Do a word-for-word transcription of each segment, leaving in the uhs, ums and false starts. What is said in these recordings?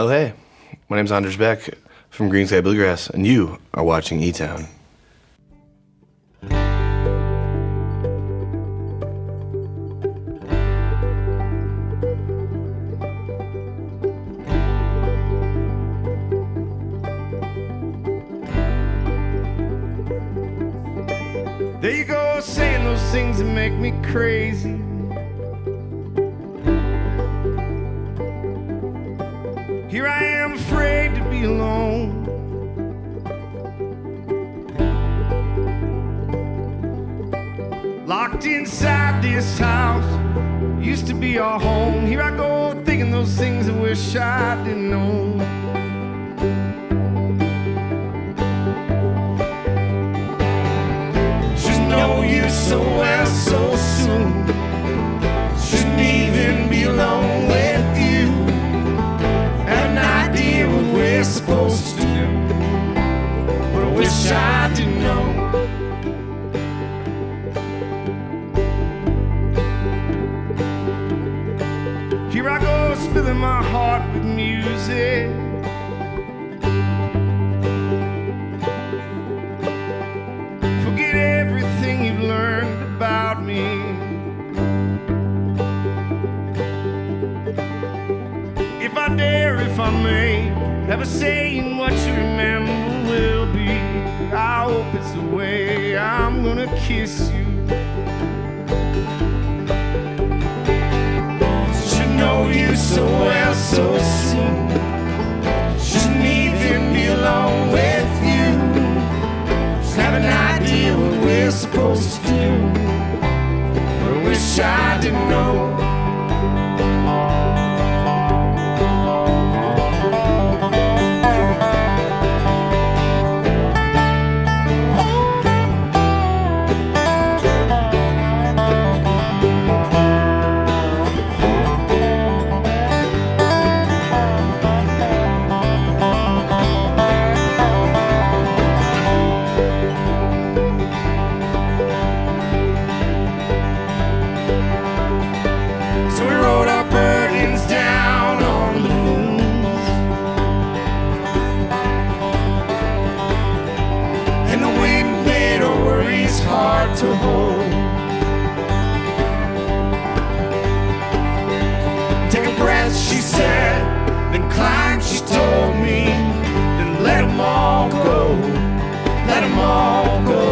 Well, hey, my name's Anders Beck from Greensky Bluegrass, and you are watching eTown. There you go, saying those things that make me crazy. Here I am, afraid to be alone. Locked inside this house, used to be our home. Here I go, thinking those things I wish I didn't know. Know you so well so soon. Shouldn't even be alone with you. Have an idea what we're supposed to do, but I wish I didn't know. Here I go, spilling my heart with music. Everything you've learned about me. If I dare, if I may, have a say in what you remember will be. I hope it's the way I'm gonna kiss you. Should know you so well so soon. Shouldn't even be alone with you. Have an idea what we're supposed to do, but I wish I didn't know. To hold. Take a breath, she said, then climb, she told me, then let them all go, let them all go.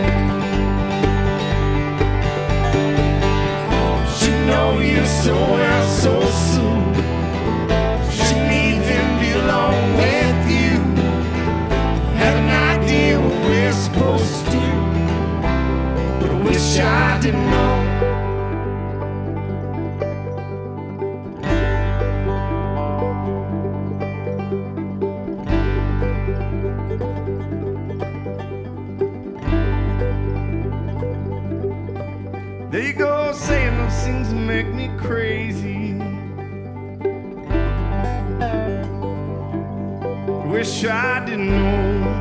She know you so well so soon. Shouldn't even be alone with you. Have an idea what we're supposed to do. Wish I didn't know. There you go, saying those things that make me crazy. Wish I didn't know.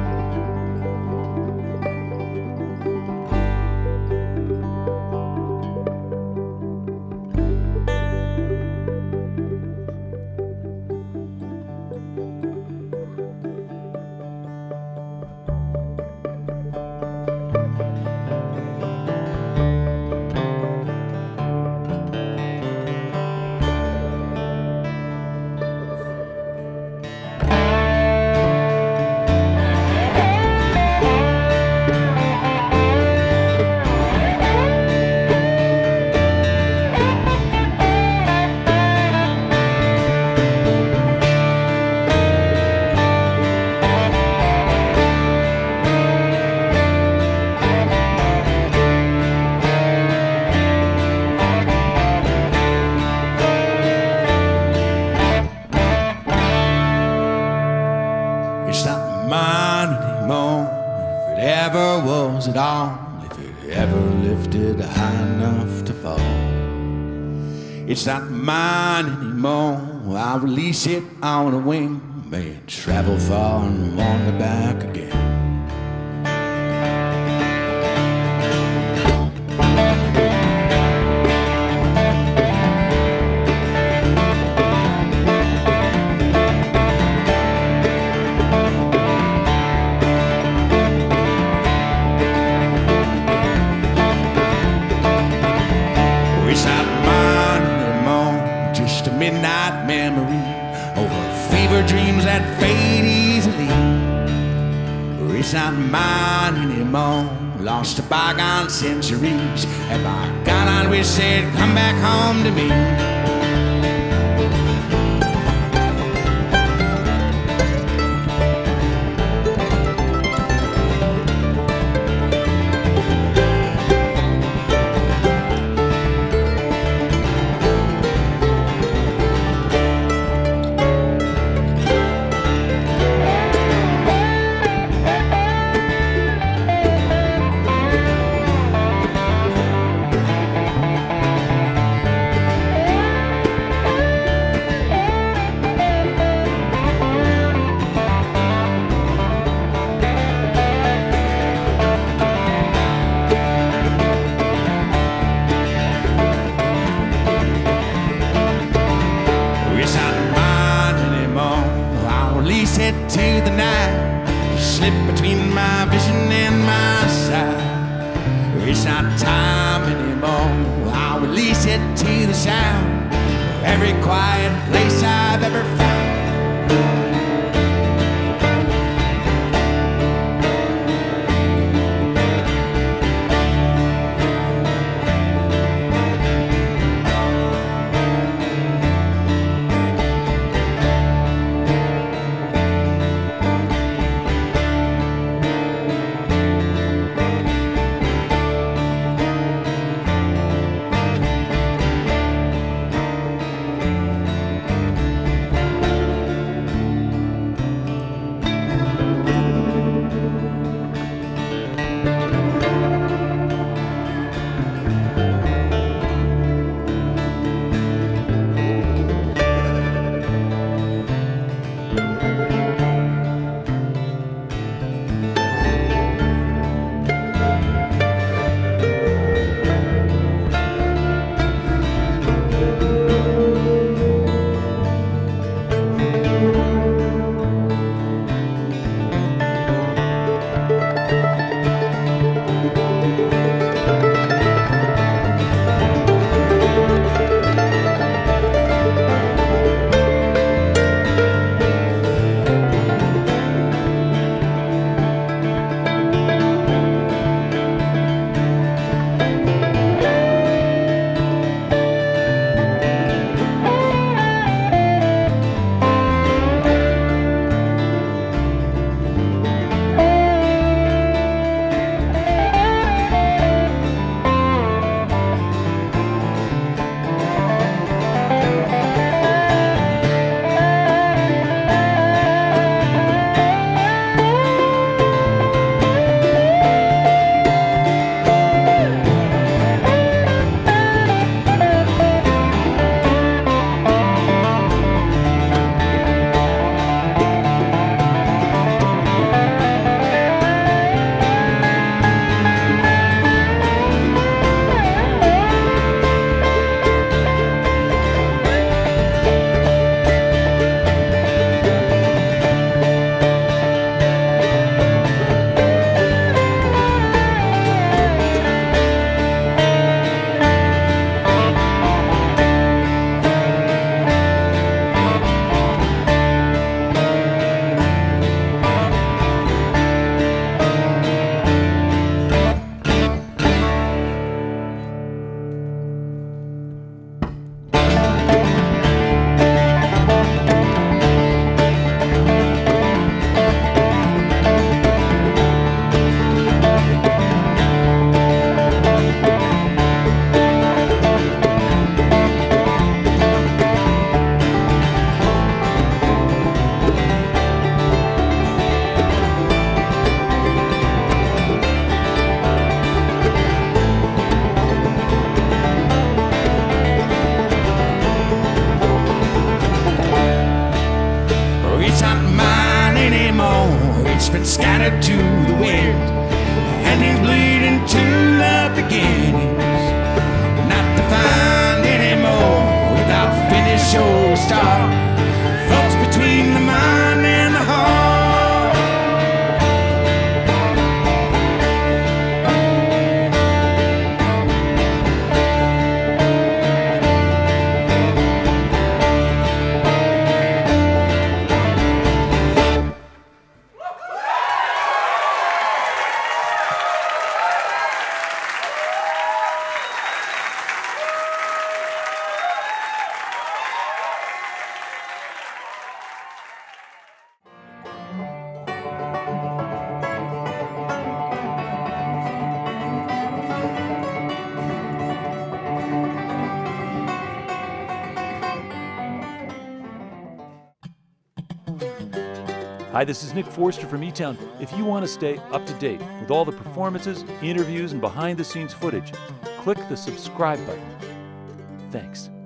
It's not mine anymore, if it ever was at all, if it ever lifted high enough to fall. It's not mine anymore, I'll release it on a wing, may it travel far and wander back again. midnight memory over fever dreams that fade easily. It's not mine anymore, lost to bygone centuries. And by God, I wish they'd come back home to me. To the night, slip between my vision and my sight. It's not time anymore, I'll release it to the sound of every quiet place I've ever found. It's been scattered to the wind, and he's bleeding to the beginnings. Not defined anymore without finish or start. Floats between the mind and the heart. Hi, this is Nick Forster from eTown. If you want to stay up to date with all the performances, interviews, and behind-the-scenes footage, click the subscribe button. Thanks.